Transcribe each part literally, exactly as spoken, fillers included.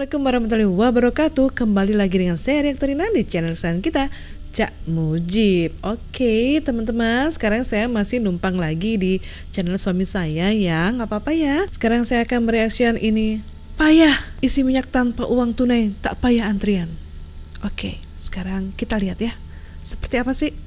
Assalamualaikum warahmatullahi wabarakatuh. Kembali lagi dengan saya Reaktorina di channel kesayangan kita, Cak Mujib. Oke teman-teman, sekarang saya masih numpang lagi di channel suami saya yang gak apa-apa ya. Sekarang saya akan mereaksikan ini. Payah isi minyak tanpa uang tunai, tak payah antrian. Oke, sekarang kita lihat ya, seperti apa sih.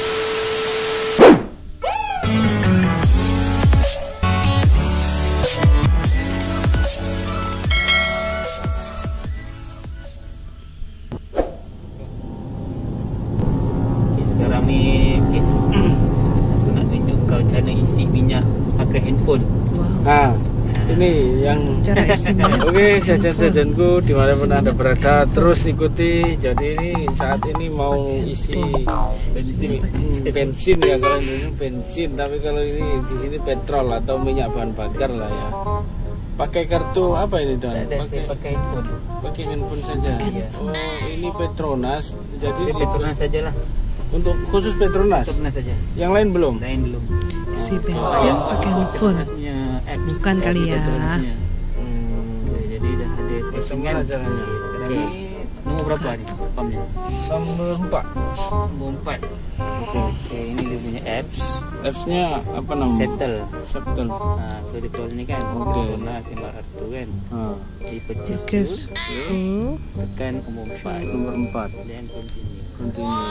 Sekarang ni okay. Aku nak tunjuk kau cara isi minyak pakai handphone. Wow. Nah, ini yang Cara isi minyak. Oke, sajian-sajianku dimanapun anda berada, terus ikuti. Jadi ini saat ini mau isi bensin, hmm, bensin ya, kalau ini bensin, tapi kalau ini di sini petrol atau minyak bahan bakar lah ya. Pakai kartu apa ini Don? Tak ada, Pakai saya pakai handphone. pakai handphone saja. Iya. Oh, ini Petronas. Jadi Saya Petronas sajalah. untuk khusus Petronas. Petronas saja. Yang lain belum? Lain belum. Isi bensin pakai handphone. Petronas punya apps. Bukan kali ya. Petronasnya. Hmm, jadi dah ada station kan. Bagaimana caranya? Okey, sekarang Okey. ni nombor berapa ni? Pumpnya. Nomor empat. Nombor empat. Okey, okay, ini dia punya apps. Apps-nya apa namanya? Settle. Settle. Ha, so dia tulis ni kan. Okey. Petronas lima ratus kan. Ah, Di purchase Oke, tu. oh. Tekan nombor empat. nomor empat. Dan continue. Continue.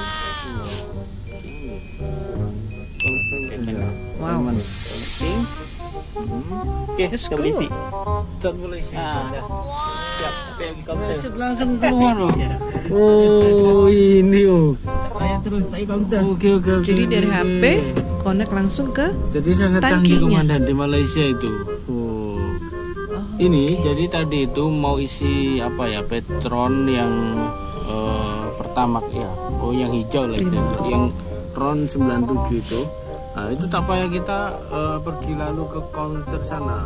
Tekan lah. Wow. Connecting. Okey, Let's kita boleh go. isi. Tak boleh isi. Ha, dah. Siap. Sampai pergi kaunter. Set langsung keluar loh. Ya. Oh, ini oh. Tak payah terus tak payah kaunter. Oke oke oke. Jadi dari oke. H P connect langsung ke. Jadi sangat canggih tangkinya. komandan di Malaysia itu. Oh. Oh, Ini jadi tadi itu mau isi apa ya, Petron yang eh, pertamax ya. Oh, yang hijau lah istilahnya. Yang RON sembilan puluh tujuh itu. Nah, itu tak payah kita eh, pergi lalu ke counter sana.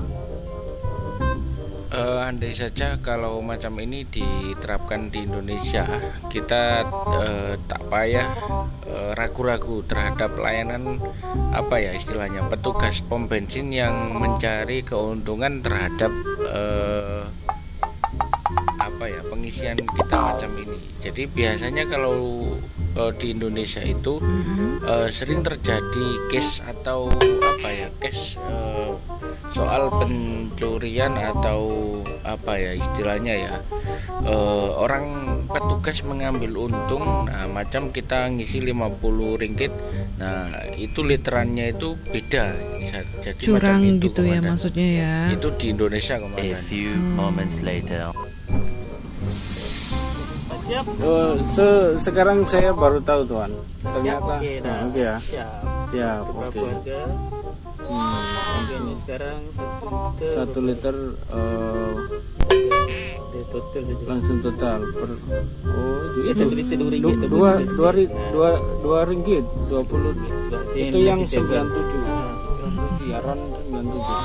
Uh, andai saja kalau macam ini diterapkan di Indonesia, kita uh, tak payah uh, ragu-ragu terhadap layanan apa ya istilahnya petugas pom bensin yang mencari keuntungan terhadap uh, apa ya pengisian kita macam ini. Jadi biasanya kalau uh, di Indonesia itu uh, sering terjadi case atau apa ya case uh, soal pencurian atau apa ya istilahnya ya e, orang petugas mengambil untung. Nah macam kita ngisi lima puluh ringgit, nah itu literannya itu beda, jadi curang macam itu, gitu ya komandan. maksudnya ya. Itu di Indonesia A komandan. few moments later. Siap. Oh, se- sekarang saya baru tahu tuan. Ternyata. Okey dah. Nah, Oke ya. Siap. Siap. Berapa Oke. harga? Hmm. Harga ni sekarang satu liter. Satu liter eh, Dia total saja. langsung total per. Oh Ya, itu. satu liter dua ringgit. Du- dua dua ri- dua dua ringgit dua puluh. Sebab saya Itu ni yang nanti saya sembilan buat. tujuh. Ha, sembilan tujuh. Iya, RON sembilan tujuh.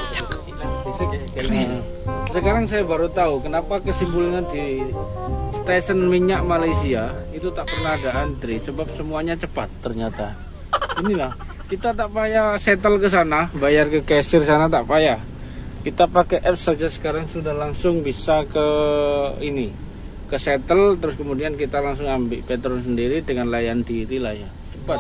Keren. Sekarang saya baru tahu kenapa kesimpulannya di stasiun minyak Malaysia itu tak pernah ada antri, sebab semuanya cepat ternyata. Inilah, kita tak payah settle ke sana, bayar ke kasir sana tak payah. Kita pakai apps saja sekarang sudah langsung bisa ke ini, ke settle, terus kemudian kita langsung ambil petrol sendiri dengan layan diri lah ya. Cepat.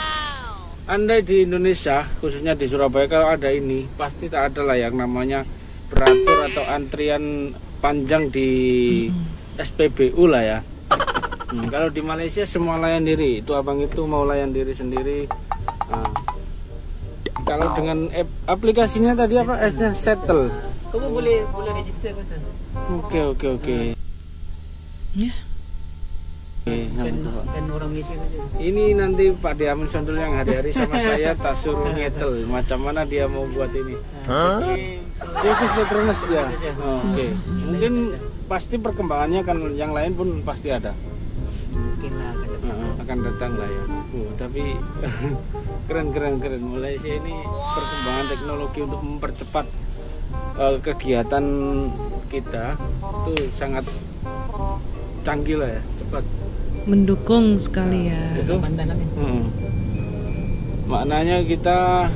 Andai di Indonesia, khususnya di Surabaya, kalau ada ini, pasti tak ada lah yang namanya beratur atau antrian panjang di S P B U lah ya. Hmm, kalau di Malaysia semua layan diri, itu abang itu mau layan diri sendiri. Nah, kalau dengan app, aplikasinya tadi apa? Appnya Settle. Kamu boleh boleh register ke sana. Oke oke oke. Ya. Oke, Kan, sampai coba. kan orang Malaysia saja. Ini nanti Pak Diamin Sondul yang hari-hari sama saya tak suruh nyetel. Macam mana dia mau buat ini? Jadi, Khusus Petronas ya. saja. Oh, Oke. Mungkin pasti perkembangannya kan yang lain pun pasti ada. mungkin lah akan dapat. Heeh, akan datang lah ya. Oh, tapi keren keren keren. Malaysia ini perkembangan teknologi untuk mempercepat eh, kegiatan kita itu sangat canggih lah ya, cepat. Mendukung sekali ya. Itu. Pandan lah ni. Hmm. Maknanya kita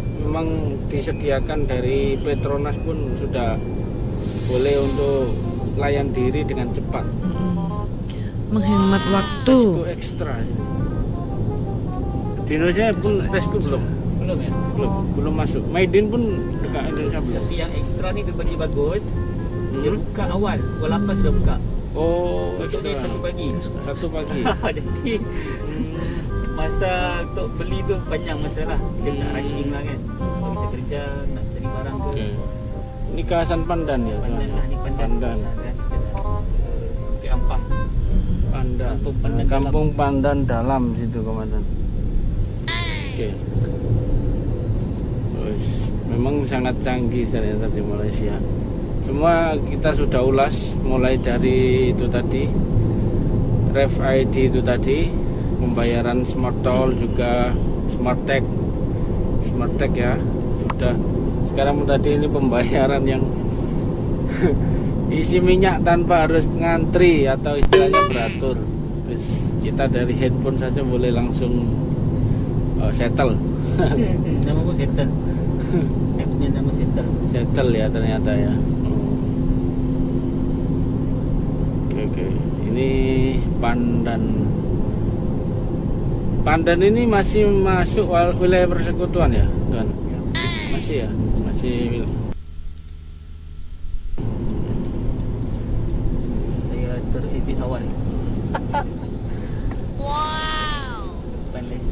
memang disediakan dari Petronas pun sudah boleh untuk layan diri dengan cepat. Mm-mm. Menghemat waktu. Tesco ekstra. Di Indonesia pun Tesco belum, Belum ya? belum, belum masuk. Maiden pun dekat Indonesia belum. Tapi yang ekstra ni berbagi bagus. Dia Hmm. buka awal, pukul lapan sudah buka. Oh, Untuk dia ekstra. satu pagi. Satu pagi. Jadi masa untuk beli tu panjang masalah. Kita nak rushing lah kan. Kalau kita kerja nak cari barang ke. Oke. Ini kawasan Pandan ya. Pandan lah ni Pandan. Pandan. Kan kita nak ke Bukit Ampang. Pandan. Kampung Pandan Kampung Pandan Dalam situ komandan. Oke. Wes, memang sangat canggih ternyata di Malaysia. Semua kita sudah ulas mulai dari itu tadi Ref I D itu tadi, pembayaran smart toll juga smart tag, smart tag ya sudah. Sekarang tadi ini pembayaran yang isi minyak tanpa harus ngantri atau istilahnya beratur. Terus kita dari handphone saja boleh langsung uh, settle. Nama pun settle. Appsnya nama settle. Settle ya ternyata ya. Oke oke. Ini Pandan. Pandan ini masih masuk wal- wilayah persekutuan ya, Tuan? Ya, masih. Masih ya, masih. wil- Saya terizin awal. Wow. Depan lagi.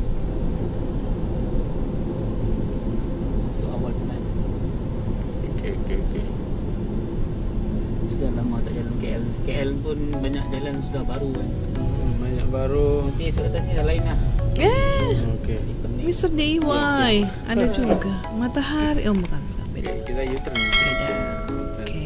Masuk awal benar. Oke oke oke. Sudah lama tak jalan K L. K L pun banyak jalan sudah baru kan. Hmm, banyak baru. Nanti esok atas ni dah lain lah. Eh, Oke. Di Pening. mister D I Y ada juga. Matahari, oh bukan, bukan beda. Oke, kita U-turn. Beda. Oke.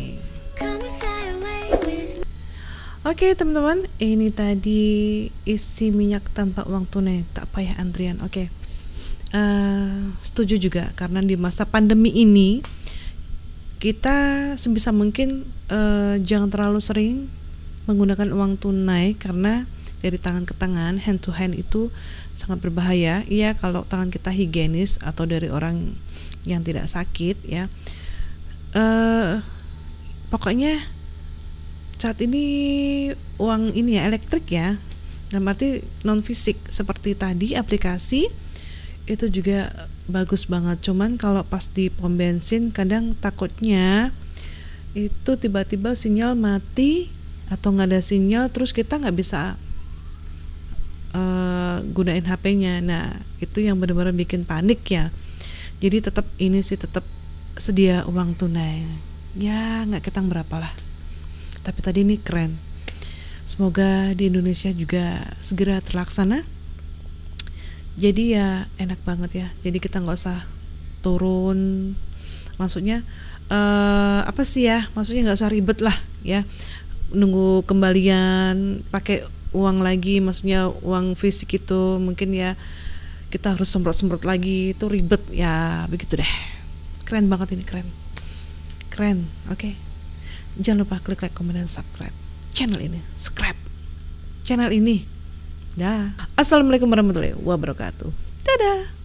Oke teman-teman, ini tadi isi minyak tanpa uang tunai, tak payah antrian. Oke, Eh, setuju juga karena di masa pandemi ini kita sebisa mungkin eh, jangan terlalu sering menggunakan uang tunai karena dari tangan ke tangan, hand to hand itu sangat berbahaya. Iya, kalau tangan kita higienis atau dari orang yang tidak sakit ya. Eh, pokoknya saat ini uang ini ya elektrik ya, dalam arti non fisik seperti tadi aplikasi itu juga bagus banget. Cuman kalau pas di pom bensin kadang takutnya itu tiba-tiba sinyal mati atau nggak ada sinyal, terus kita nggak bisa uh, gunain H P-nya. Nah itu yang benar-benar bikin panik ya. Jadi tetap ini sih tetap sedia uang tunai ya, nggak ketang berapa lah. Tapi tadi ini keren. Semoga di Indonesia juga segera terlaksana. Jadi ya enak banget ya. Jadi kita nggak usah turun. Maksudnya uh, apa sih ya? Maksudnya nggak usah ribet lah ya. Nunggu kembalian pakai uang lagi. Maksudnya uang fisik itu mungkin ya kita harus semprot-semprot lagi. Itu ribet ya. Begitu deh. Keren banget ini, keren. Keren. Oke. Okay. Jangan lupa klik like, komen, dan subscribe channel ini. Subscribe channel ini. Dah. Assalamualaikum warahmatullahi wabarakatuh. Dadah.